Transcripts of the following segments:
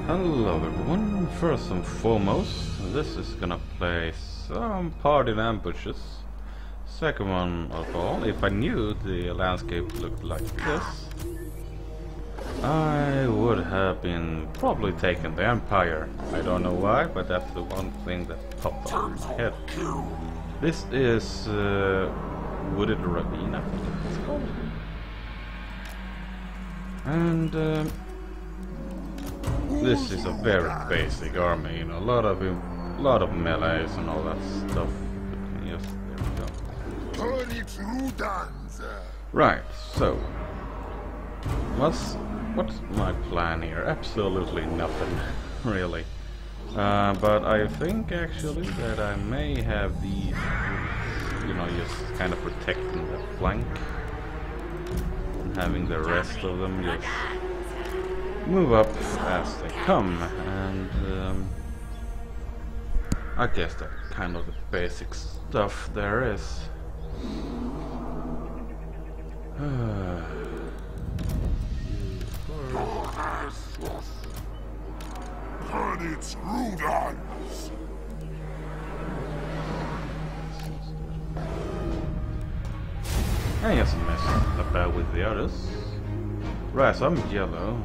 Hello everyone, first and foremost, this is gonna play some party ambushes. Second one of all, if I knew the landscape looked like this, I would have been probably taken the Empire. I don't know why, but that's the one thing that popped up in my head. This is Wooded Ravine, I think it's called. And this is a very basic army, you know, a lot of melees and all that stuff. Yes, there we go. Right, so what's my plan here? Absolutely nothing, really. But I think actually that I may have these, you know, just kind of protecting the flank, and having the rest of them just move up as they come, and I guess that's kind of the basic stuff there is. I guess I'm messing about with the others. Right, so I'm yellow.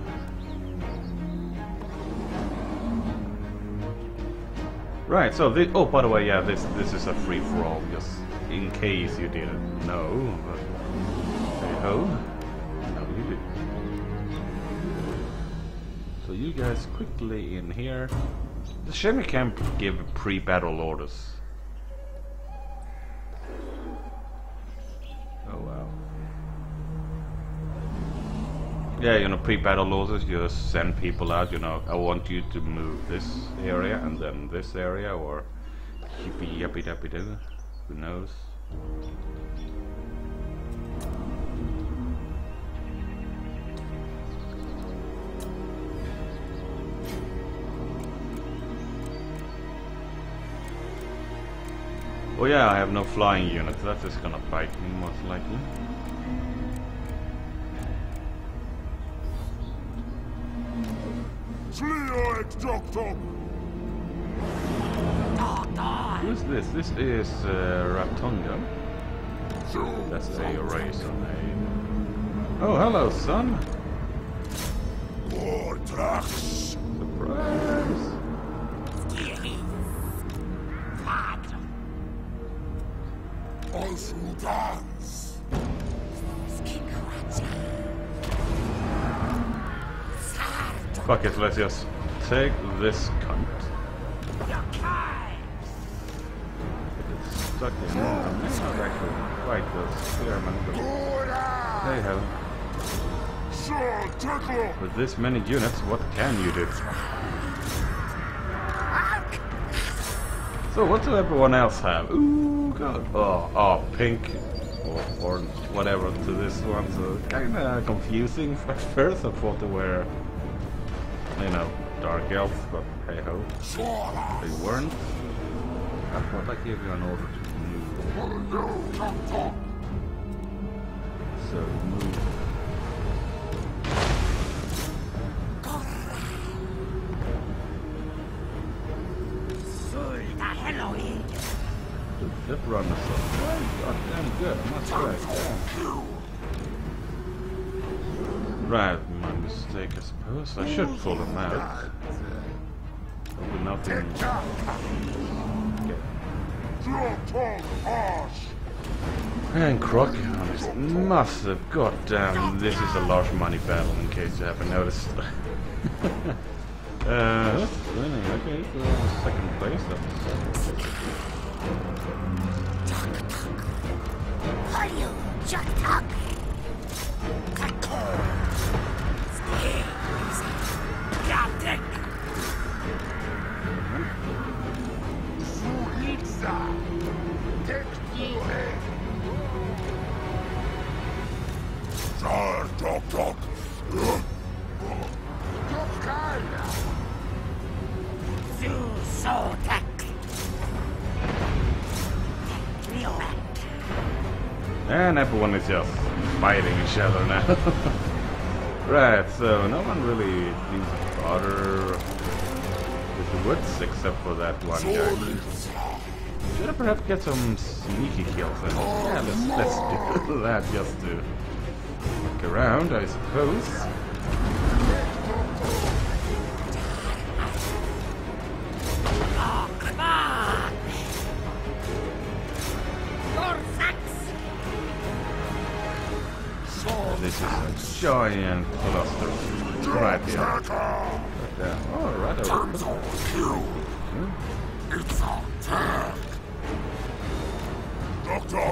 Right, so this, oh, by the way, yeah, this is a free-for-all, just in case you didn't know, but hey-ho, no you did. So you guys quickly in here. The shame we can't give pre-battle orders. Oh wow. Yeah, you know, pre-battle orders, you just send people out, you know, I want you to move this area and then this area, or yippee yappy dappy doo, who knows. Oh yeah, I have no flying units, that's just gonna bite me most likely. Who's this? This is Ratonga. That's a race on a... Oh, hello, son! Surprise! Fuck it, let's just take this cunt. It's stuck in there. I may not actually fight those spearmen, but hey ho. With this many units, what can you do? So what do everyone else have? Ooh, god. Oh, pink. Or whatever to this one, so kinda confusing at first. I thought they were, you know, dark elves, but hey ho, they weren't. I thought I gave you an order to move. So move. That run is so goddamn good, I must say. Right, my mistake I suppose. I should pull him out. There'll be nothing. Okay. And Crocon is massive. Goddamn, this is a large money battle in case you haven't noticed. That's winning. Okay, so second place. And everyone is just fighting each other now. Right, so no one really seems to bother with the woods except for that one guy. Should I perhaps get some sneaky kills in? Yeah, let's do that just to look around, I suppose. This is a giant cluster right here. Oh, right over. It's on tag. Doc.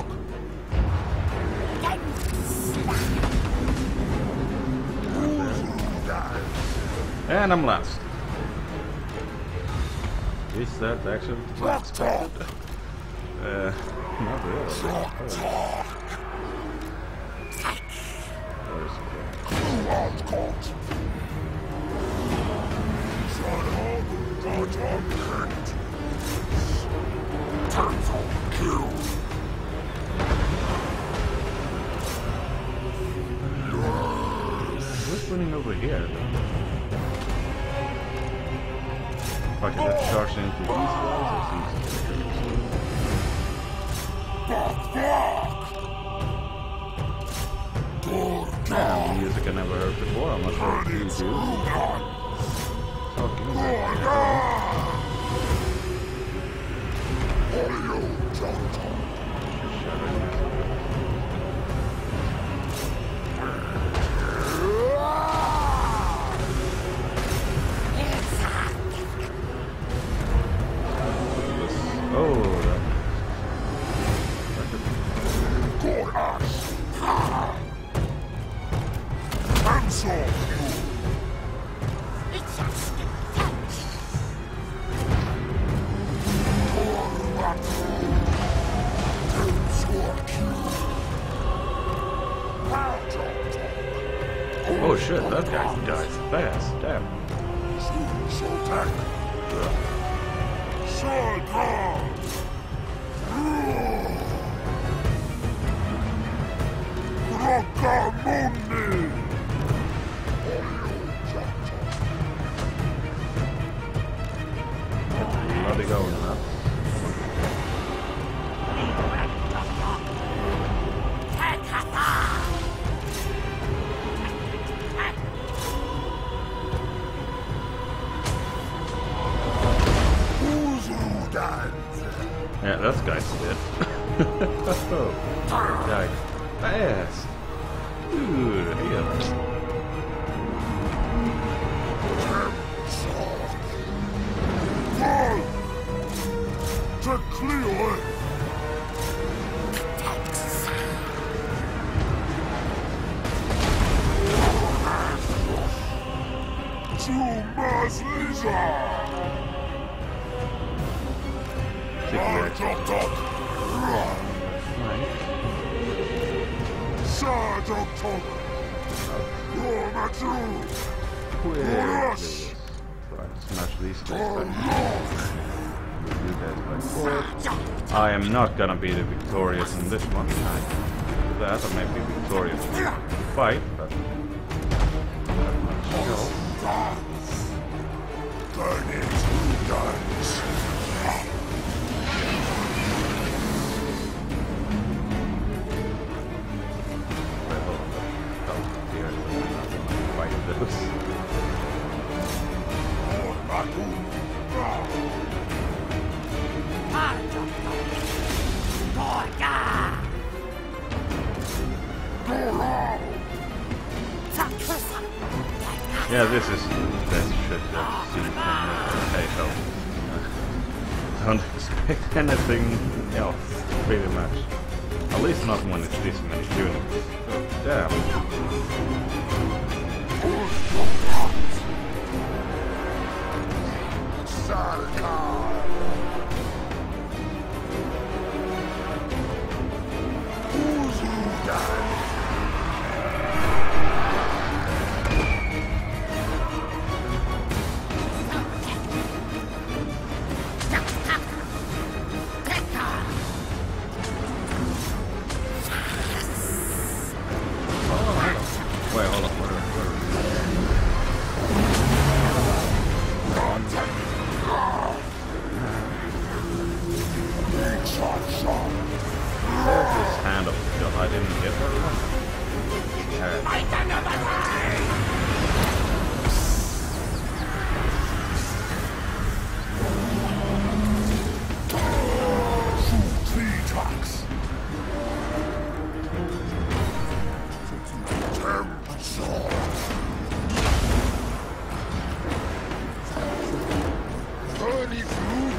And I'm last. Is that actually last? Not really. What's running over here though? If I can just charge into these guys, it seems yeah, music I never heard before, I'm not sure if you do. Talking oh shit, that guy dies fast, damn. Bloody going up. Yeah, that guy's dead. Oh, died fast. Dude, yeah. To clear. To Maslisa. Smash these guys. I am not gonna be the victorious in this one. That I may be victorious in the fight, but Turn it to guns. Yeah, this is the best shit I've seen from Hey-Ho. Don't expect anything else, pretty much. At least not when it's this many units. Damn. Wait, hold on.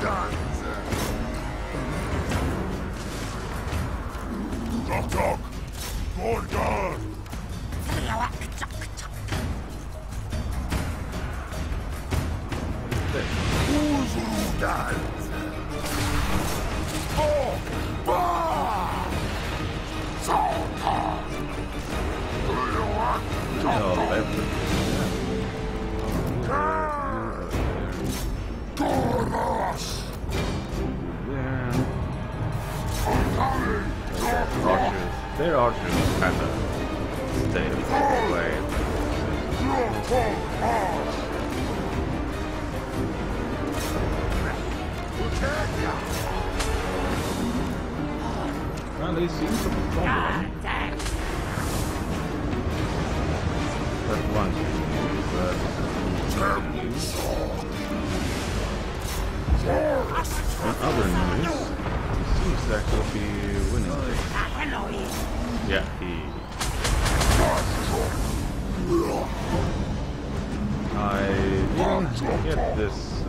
Doc, doc. Good guard. Who's who dies? Oh, bah! So hard. Oh, that's Goros! Their archers kind of stay away. Well, they seem to be problem. But one thing is that in other news, he seems to actually be winning. Yeah, I didn't get this,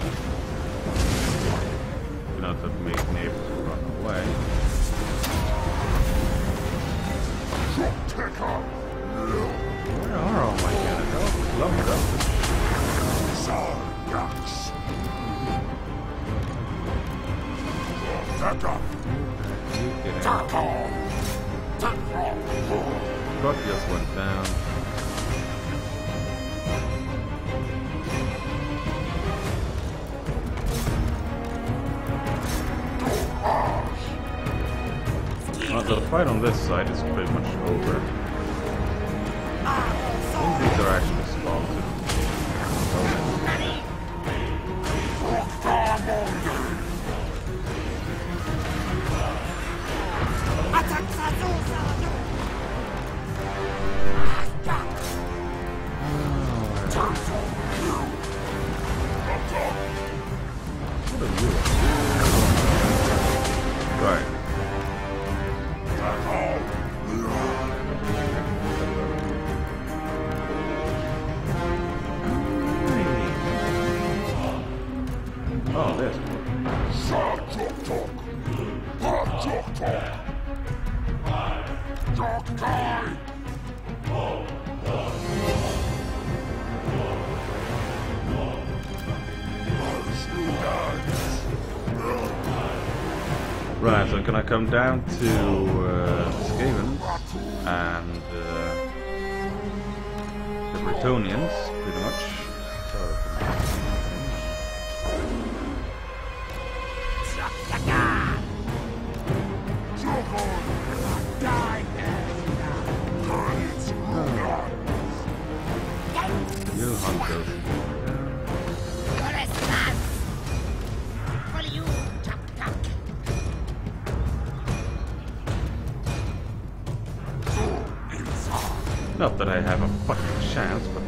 you know, that make neighbors run away. Where are all my cannons? Lumbered up. Truck just went down. Well, the fight on this side is pretty much over. I think these are actually spawned. Right. Oh, there's right, so can I come down to Skaven and the Bretonians, pretty much. You'll hunt those. Not that I have a fucking chance, but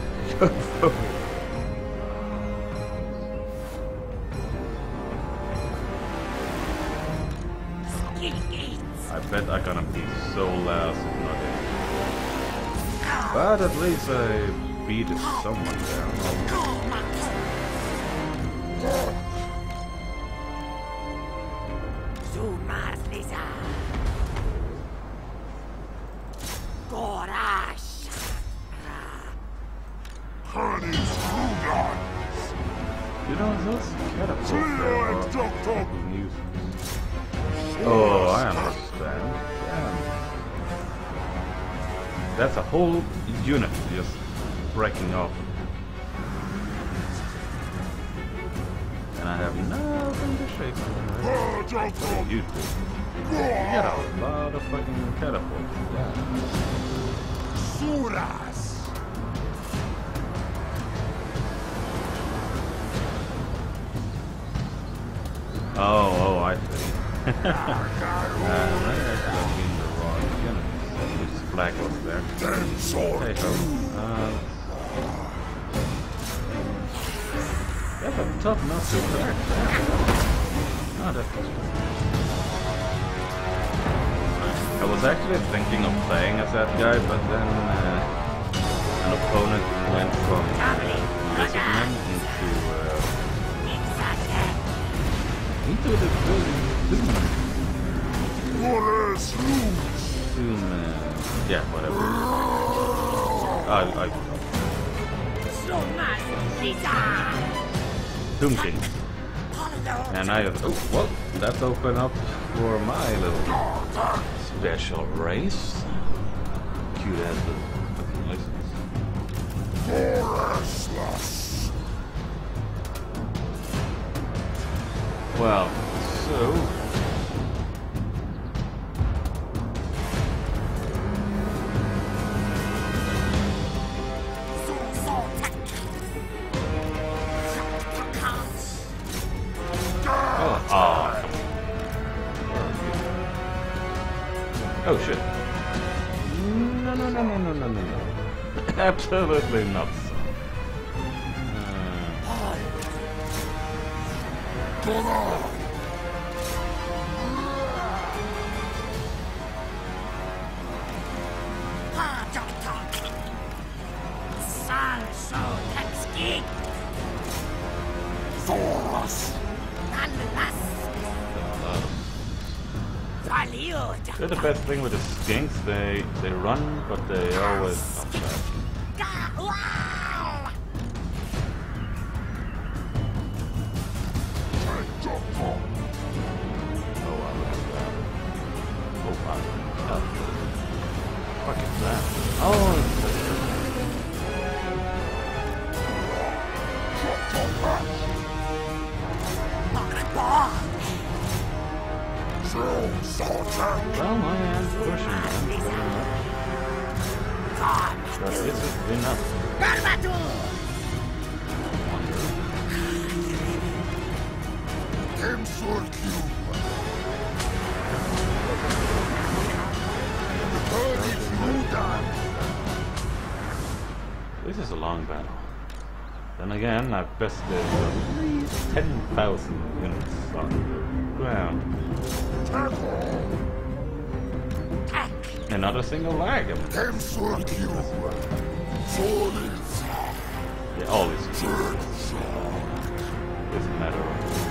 I bet I'm gonna be so last if not it. But at least I beat someone down. You know, those catapults there are useless. Oh, I understand. Damn. That's a whole unit just breaking off. And I have nothing to shake on. What do you do? Get a lot of fucking catapults. Yeah. Suras! Oh, I see. That actually been the wrong unit. This flag was there. Hey ho. That's a tough nut to crack. Oh, that's I was actually thinking of playing as that guy, but then an opponent went from Lizardman into Into the building. Yeah, whatever. Doom King. And I have. Oh, well, that's open up for my little special race. Cute as the fucking license. Well, so. Oh shit. No. Absolutely not so. They're the best thing with the skinks. They run, but they always come back. Oh wow, look at that. Oh my. What is that? Oh. Well, my hand's pushing them. But this is enough. This is a long battle. Then again, I've bested at least 10,000 units on the ground. And not a single lag. Yeah, always. Doesn't matter.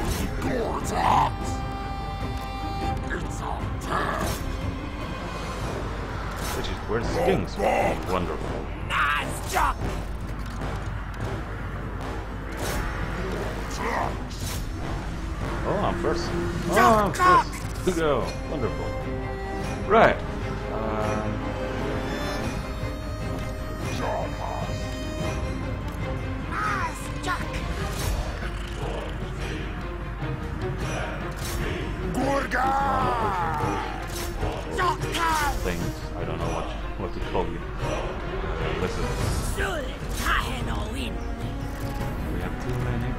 Which is where the skins are wonderful. Oh, I'm first. Oh, I'm first to go. Wonderful. Right. Things. I don't know what to call you. Listen. We have too many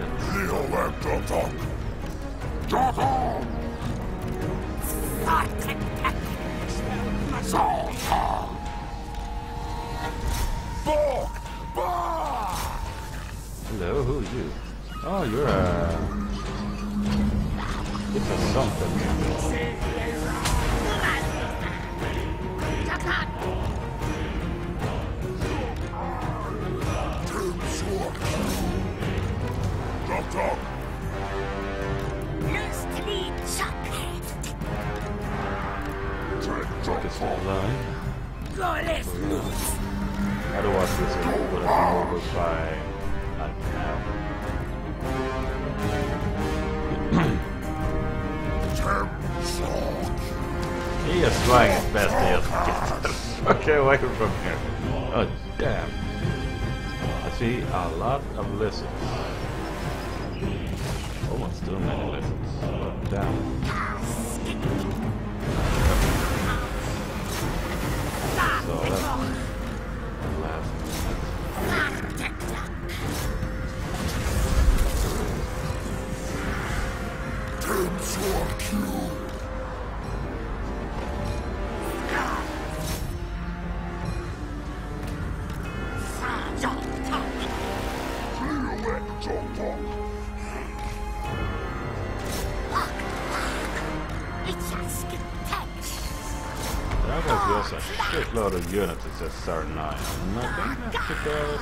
Hello, who are you? Oh, you're it's a something. Otherwise, this would have been over by like now. He is trying his best to get the fuck away from here. Oh, damn. I see a lot of lizards. Almost too many lizards. But damn. So that's the last That was just a shitload of units at just start 9. Nothing to go.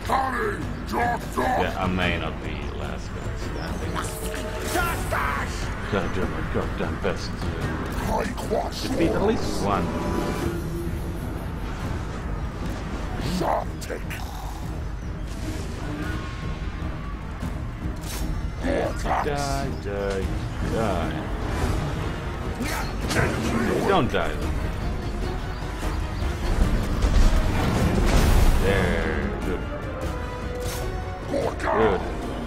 Yeah, I may not be last guy standing. Gotta do my goddamn best to defeat at least one. Die, die, die. Don't die. There, good. Good.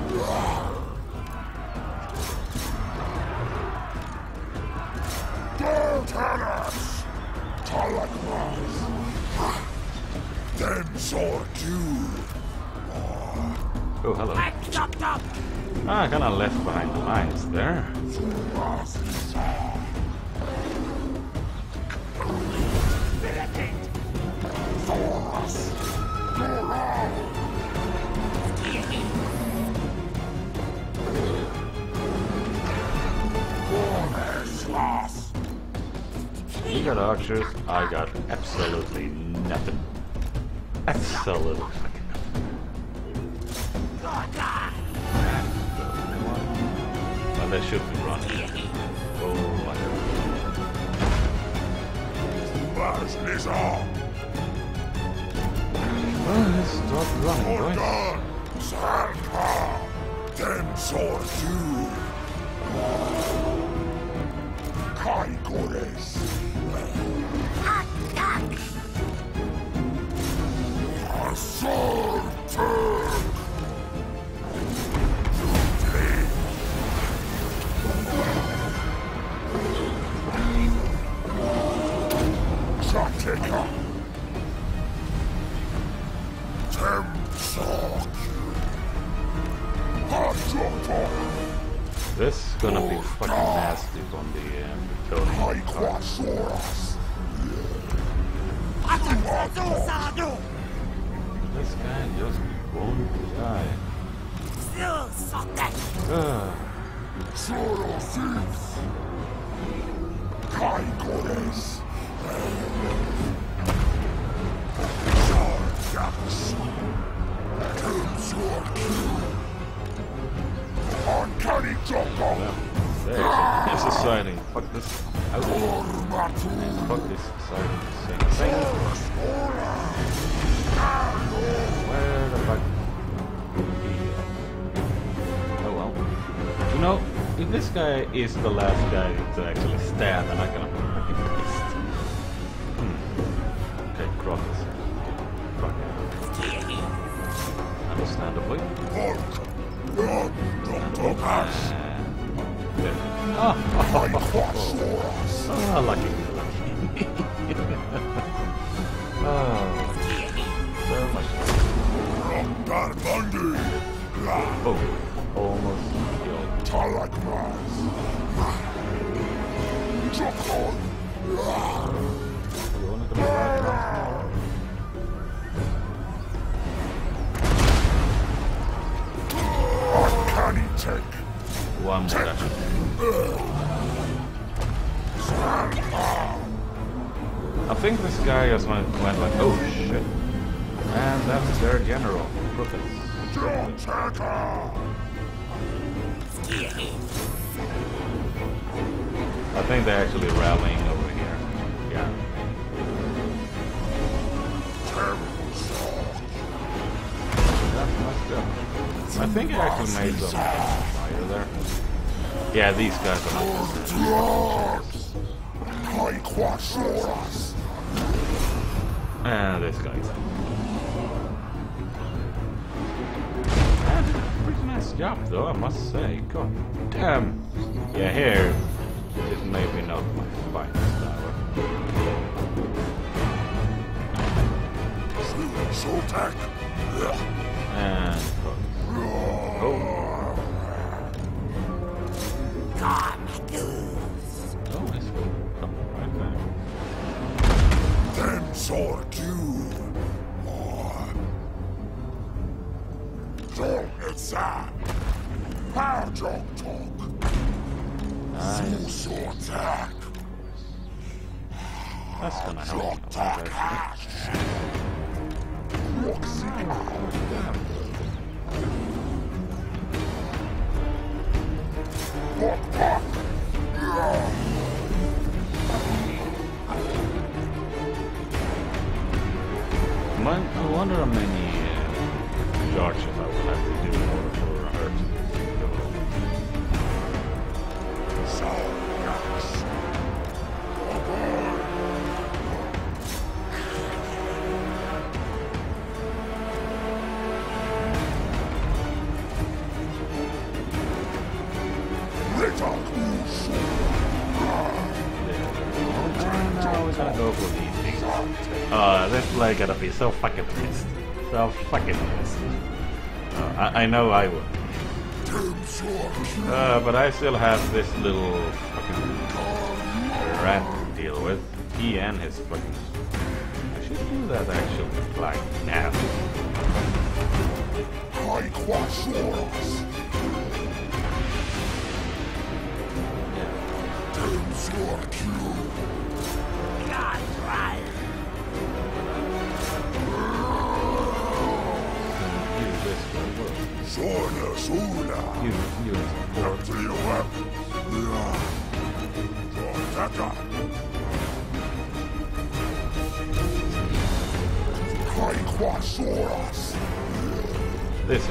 Oh, hello. Ah, I kinda left behind the lines there. You got archers, I got absolutely nothing. Absolutely fucking nothing. Well, they should be running. Oh my god. Well, let's start running, boys. This is gonna be fucking nasty on the Tony. This guy just won't die. Uncanny jungle. It's exciting. Fuck this. Fuck this exciting thing. Where the fuck? Oh well. You know, if this guy is the last guy to actually stand, then I'm gonna be fucking pissed. Okay, cross this. Fuck. Understandably. Oh, lucky. Oh, so much. Oh, almost killed. Uncanny take. One more dash. I think this guy just went like, oh shit. And that's their general. Perfect. I think they're actually rallying over here. Yeah. I think it actually made some fire there. Yeah, these guys are not. And this guy's. Pretty nice job though, I must say. God damn. Yeah, here is maybe not my finest hour. And oh. That's gonna help. I wonder how many charges I will have to do in order for her to go. Now we're gonna go for these things. This play gotta be so fucking pissed. So fucking pissed. I know I would. But I still have this little fucking rat to deal with. He and his fucking... I should do that actually, like now. This is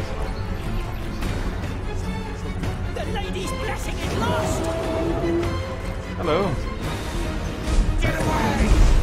the lady's blessing is lost. hello. Get away!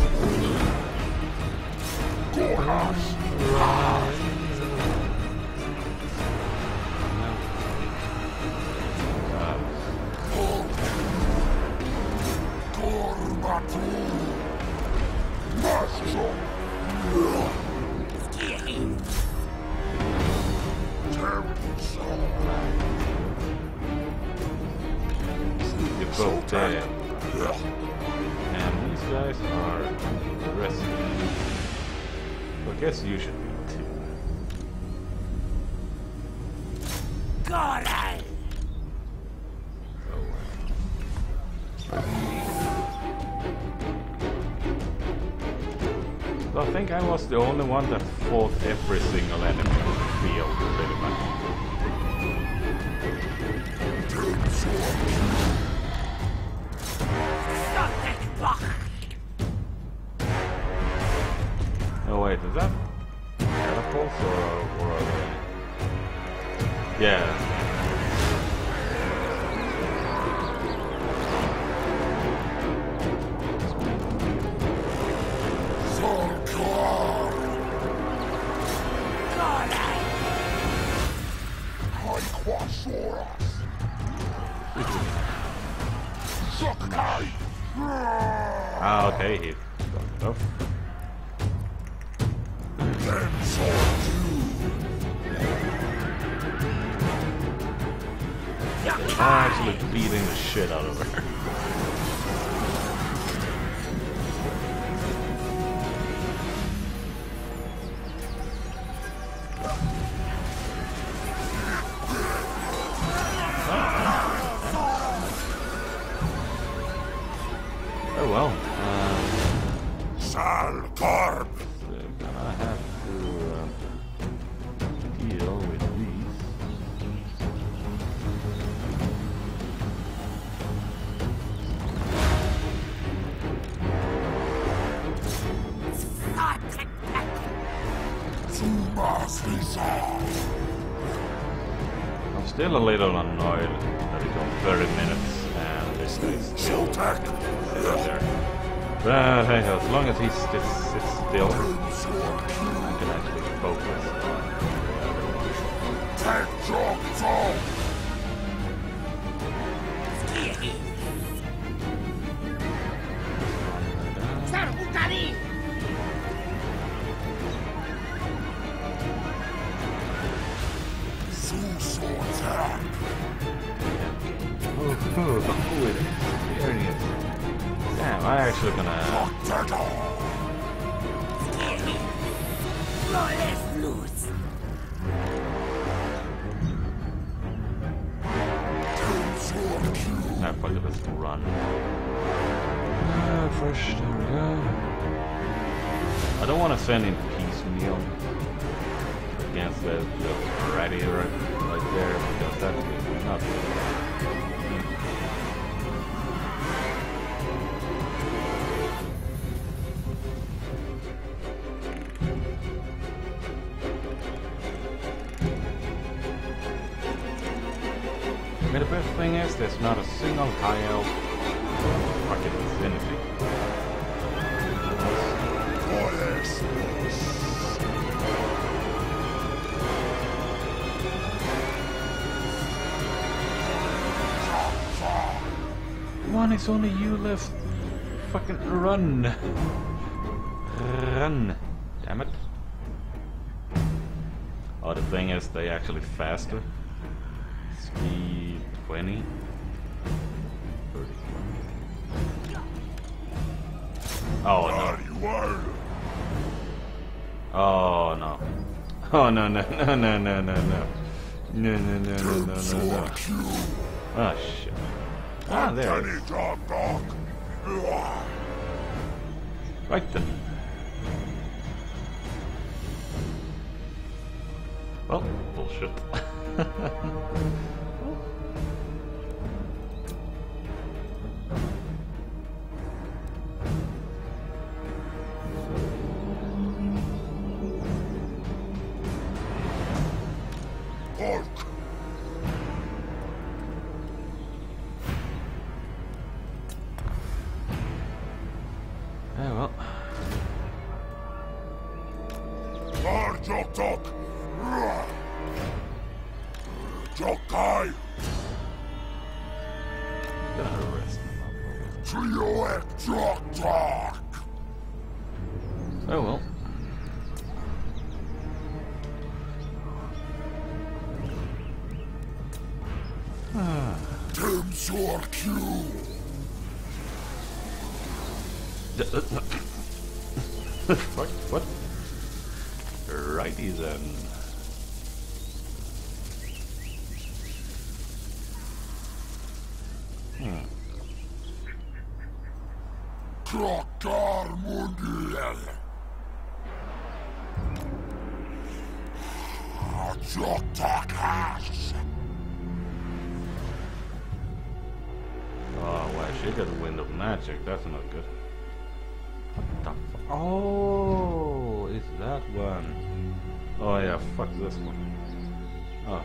You're both dead. And these guys are rescued. I guess you should be too. God, So I think I was the only one that fought every single enemy in the field, pretty much. Oh wait, is that catapults or are they? Yeah. Ah, okay, he got it off. I'm actually beating the shit out of her. Oh well. Salkarb. We're gonna have to deal with these. I'm still a little annoyed that it took 30 minutes and this guy's still sitting there. But hey, as long as he sits still, I can actually focus on Damn, I'm actually gonna... Nah, fuck it, let's run. First, there we go. I don't want to send in piecemeal against the ready right there, because that's not good. mean, the best thing is there's not a single high elf fucking anything. Come on, it's only you left. Fucking run. Run. Damn it. Oh, the thing is, they actually faster. Speed 20. 30. Oh no. Oh no. Oh no no no no no no no. No no no no no no no. Oh shit. Ah, there it is. Right then. Well, bullshit. Well. Oh well. What? Righty then. Oh, wow, she got a wind of magic. That's not good. What the fuck? Oh, is that one? Oh yeah, fuck this one. Oh.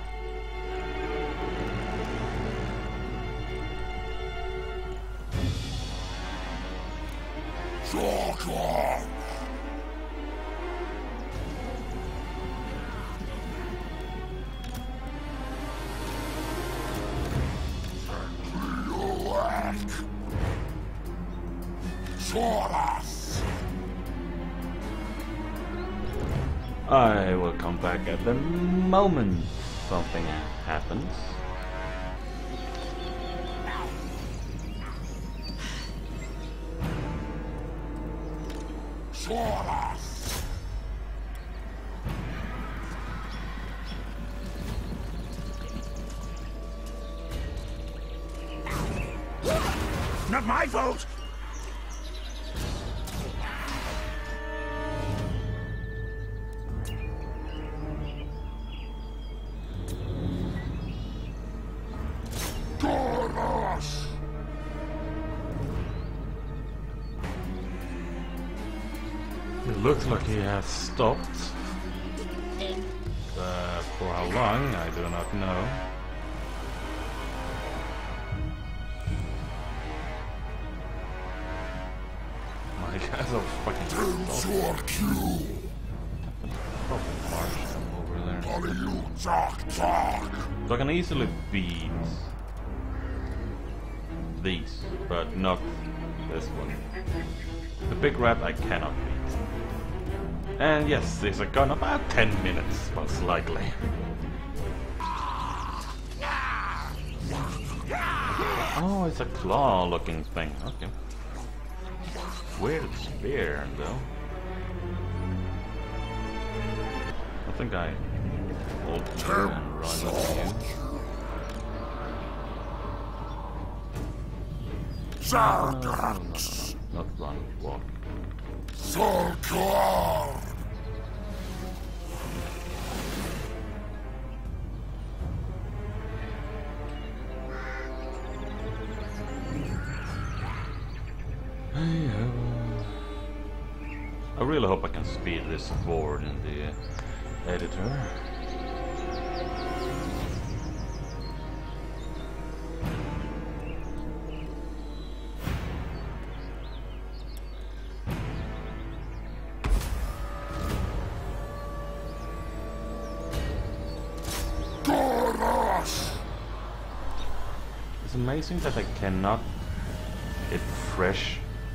I will come back at the moment something happens. Not my fault! It looks like he has stopped. For how long, I do not know. My guys are fucking stopped. Over there. So I can easily beat these, but not this one. The big rat I cannot beat. And yes, these are gone about 10 minutes, most likely. Oh, it's a claw-looking thing. Okay. Weird spear, though. I think I hold here and run up here. No. Not run, walk. I really hope I can speed this forward in the editor. It's amazing that I cannot get fresh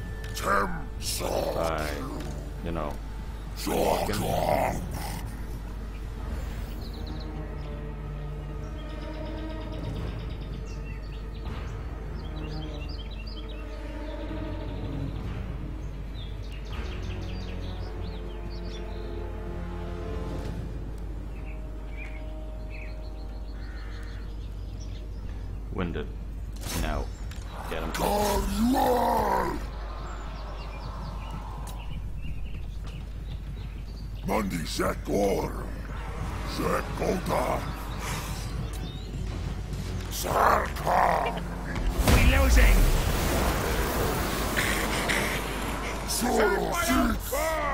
by, you know, walking. Winded. No. Get him. Mundi Sekor. Sekota. Sarka. We're losing. Solo six.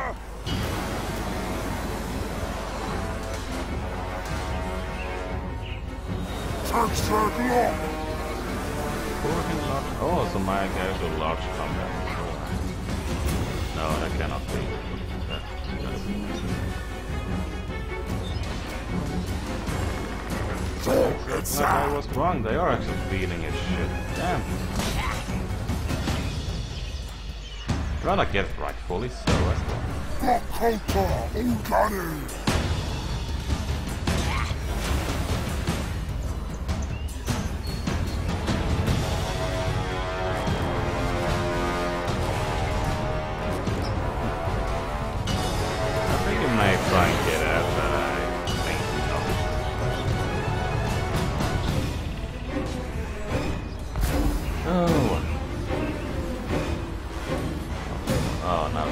Oh, so my guys are large combat. No, that cannot be. I was wrong, they are actually beating his shit. Damn. Try not get it right fully, so let's go. Try and get at, but I think no. Oh. Oh no.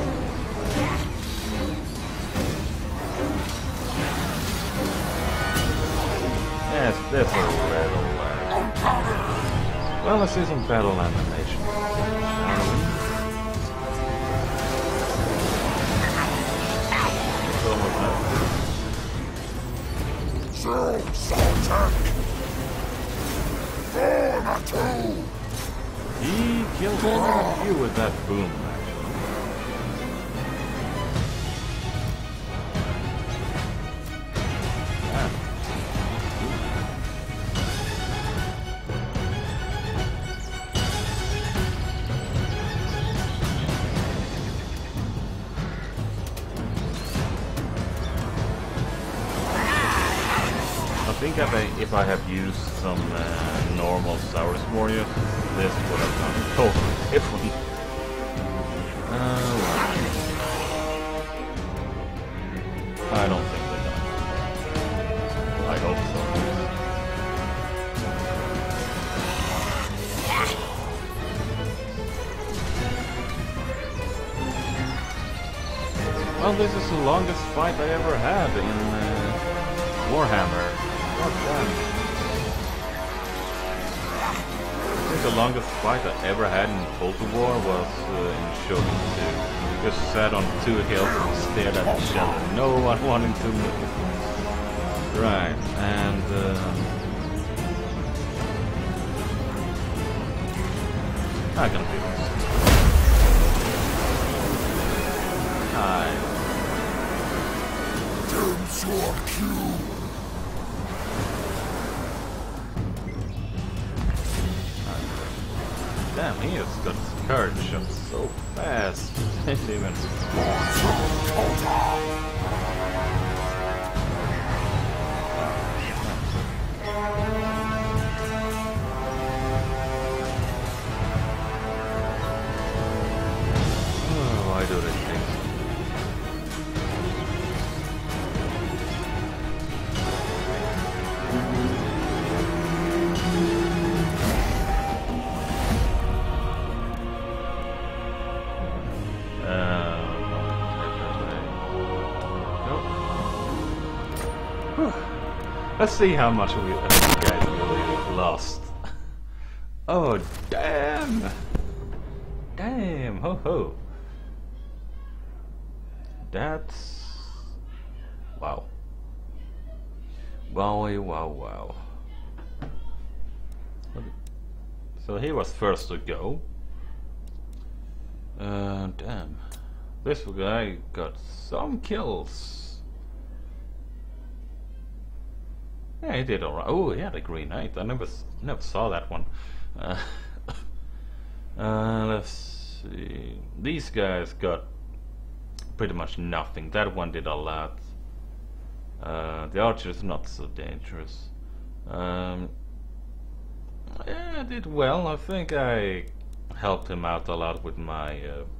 Yes, that's a little well, let's see some battle animation. He killed one of you with that boom. I think if I have used some normal Saurus Warrior, this would have done totally different. I don't think they're done. I hope so. Well, this is the longest fight I ever had in Warhammer. God damn. I think the longest fight I ever had in Total War was in Shogun 2. Just sat on 2 hills and stared at each other. No one wanting to move. Right, and I'm gonna be this. Damn, he has got his courage up so fast. It's even. Oh, why do they think so? Let's see how much we guys really lost. Oh damn! Damn! Ho ho! That's wow! Wowie wow wow! So he was first to go. Damn! This guy got some kills. Yeah, he did alright. Oh, he had a green knight. I never saw that one. Let's see. These guys got pretty much nothing. That one did a lot. The archer is not so dangerous. Yeah, I did well. I think I helped him out a lot with my.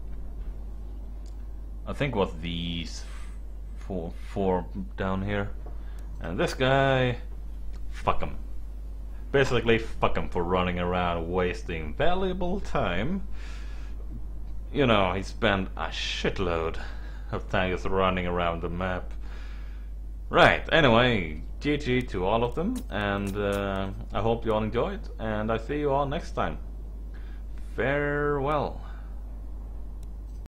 I think what these four down here, and this guy, fuck him. Basically, fuck him for running around wasting valuable time. You know, he spent a shitload of time just running around the map. Right, anyway, GG to all of them, and I hope you all enjoyed, and I see you all next time. Farewell.